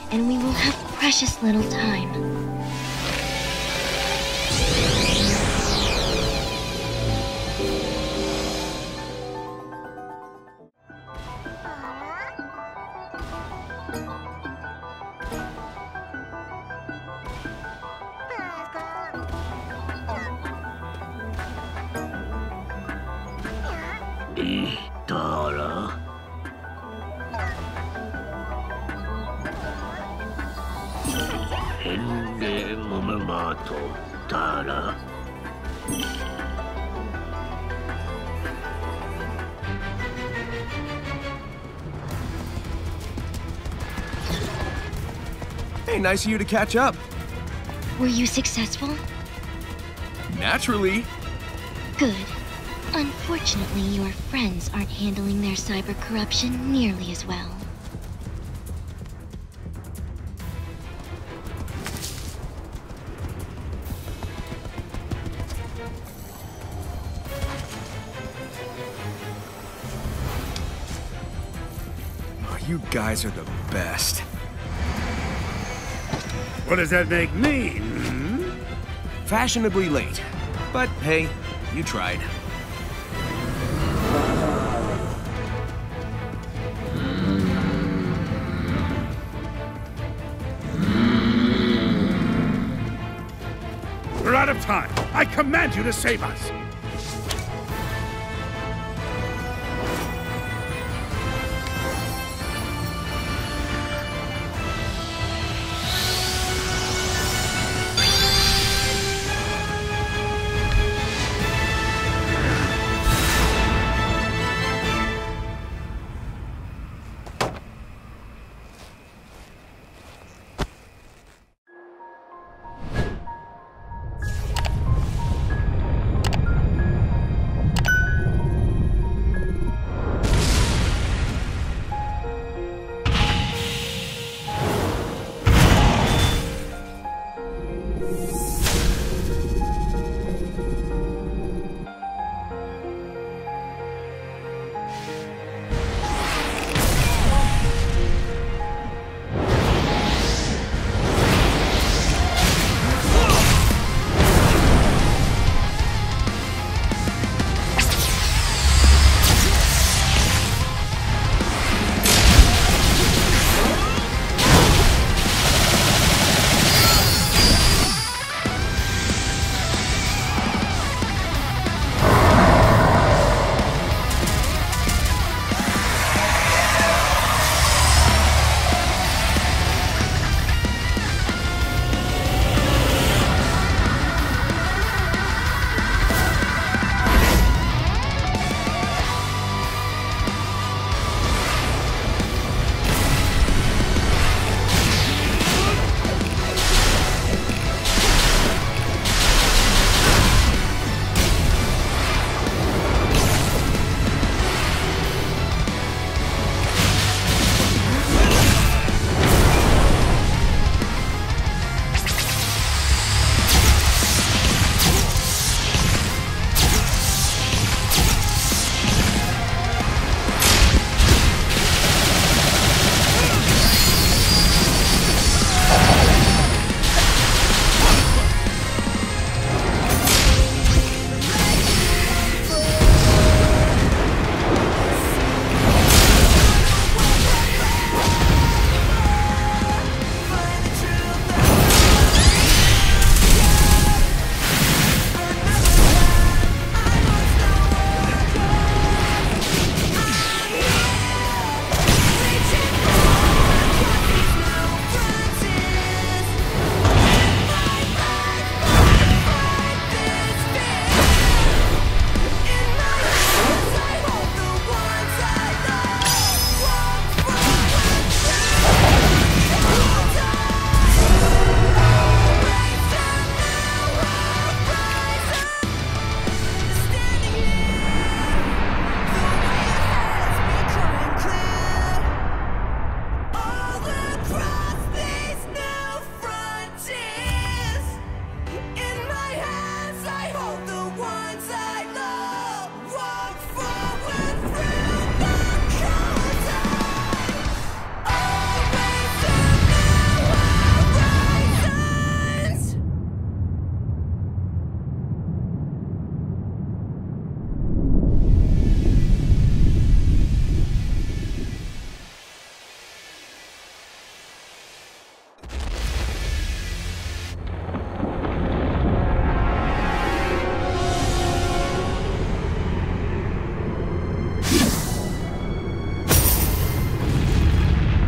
and we will have precious little time. Tara. Hindi mo mamato, Tara. Hey, nice of you to catch up. Were you successful? Naturally. Good. Unfortunately, your friends aren't handling their cyber corruption nearly as well. Oh, you guys are the best. What does that make me? Fashionably late. But hey, you tried. We're out of time. I command you to save us.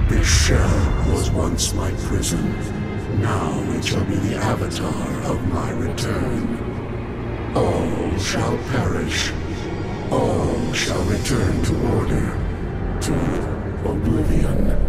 This shell was once my prison. Now it shall be the avatar of my return. All shall perish. All shall return to order. To oblivion.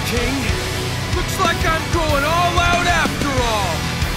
King. Looks like I'm going all out after all.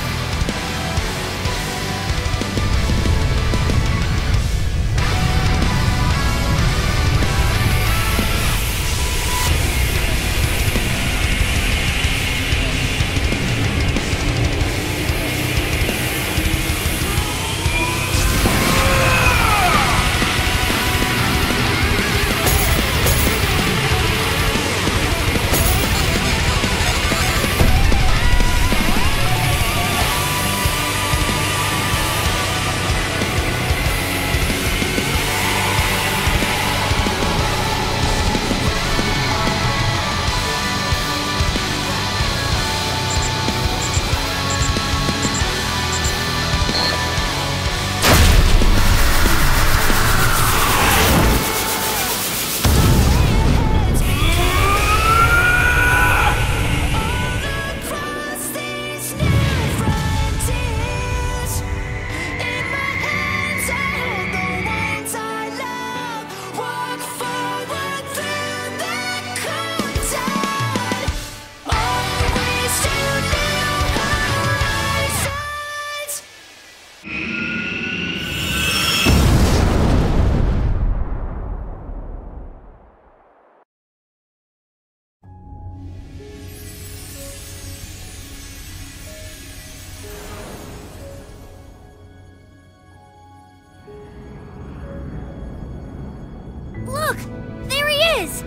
Look! There he is!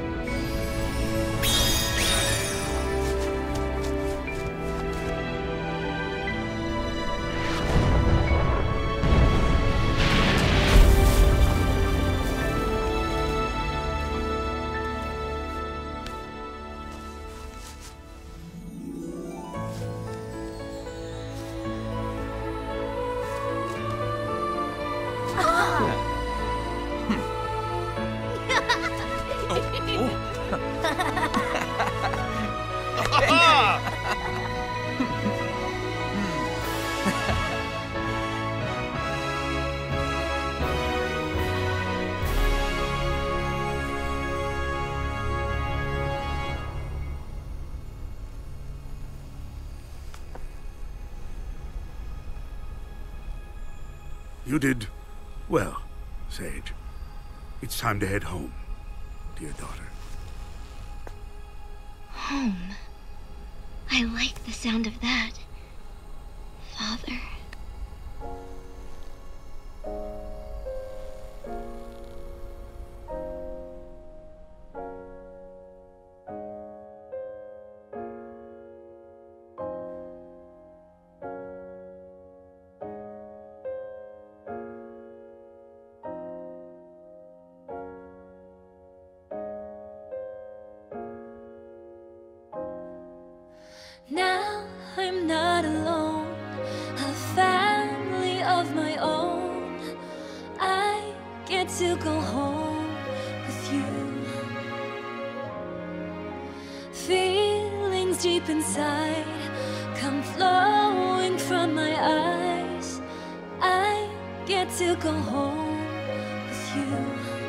You did well, Sage. It's time to head home, dear daughter. Home. I like the sound of that. Father. Now I'm not alone, a family of my own. I get to go home with you. Feelings deep inside come flowing from my eyes. I get to go home with you.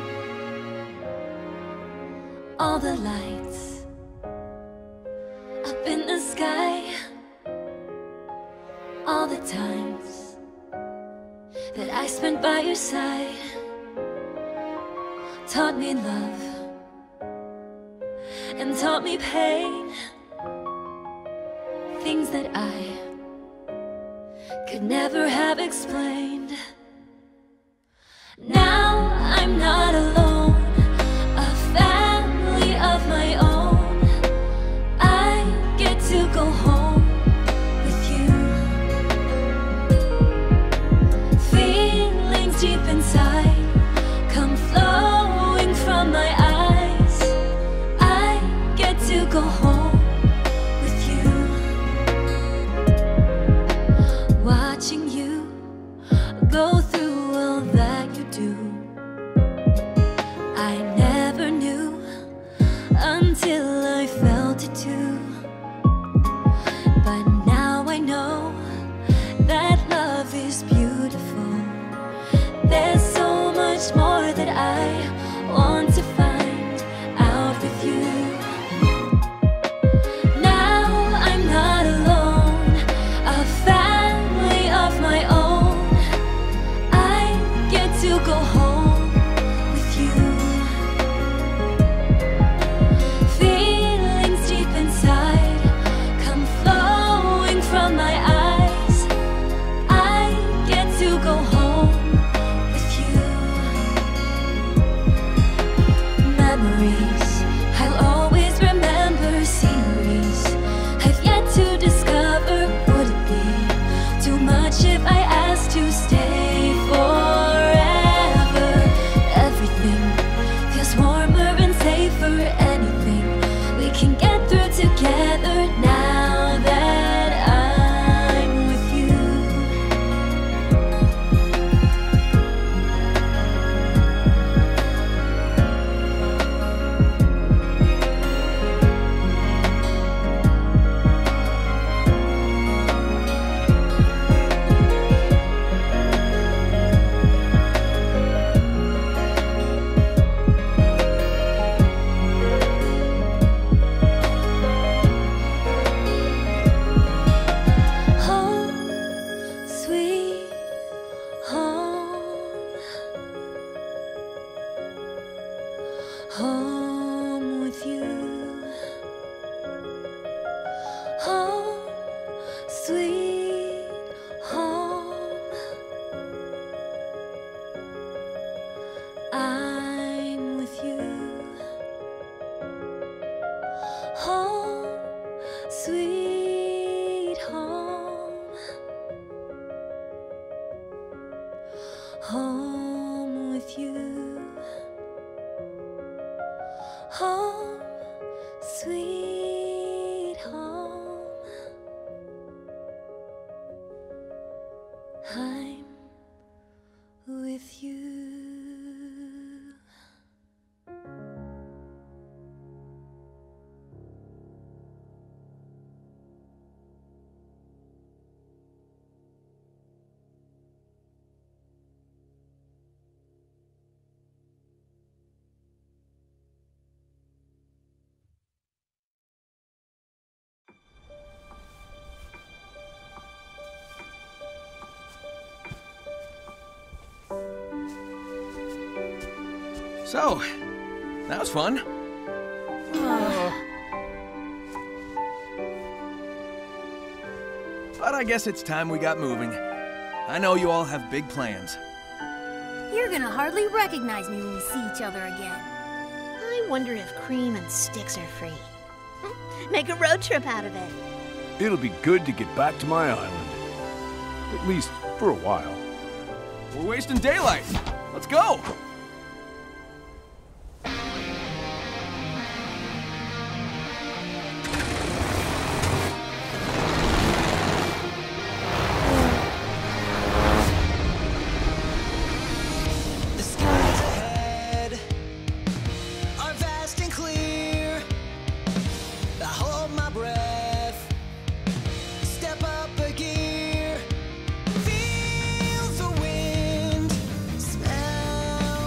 All the lights up in the sky, all the times that I spent by your side, taught me love and taught me pain, things that I could never have explained. Now I'm not alone, a family of my own. To go home with you. Feelings deep inside come flowing from my eyes. I get to go home with you. Watching you go through all that you do, memories. I'll always remember sceneries I've yet to discover. Would it be too much if I asked to stay forever? Everything feels warmer and safer. Anything we can get through together now that I'm with you. Home with you. Home, sweet home. I'm with you. Home, sweet home. Home with you. Home, sweet home. I'm with you. So, that was fun. But I guess it's time we got moving. I know you all have big plans. You're gonna hardly recognize me when we see each other again. I wonder if Cream and Styx are free. Make a road trip out of it. It'll be good to get back to my island. At least for a while. We're wasting daylight. Let's go! Feel the wind, smell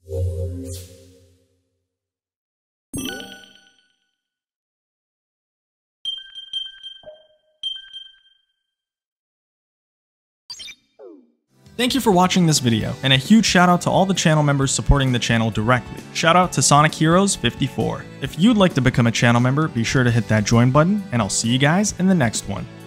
Thank you for watching this video, and a huge shout out to all the channel members supporting the channel directly. Shout out to Sonic Heroes 54. If you'd like to become a channel member, be sure to hit that join button, and I'll see you guys in the next one.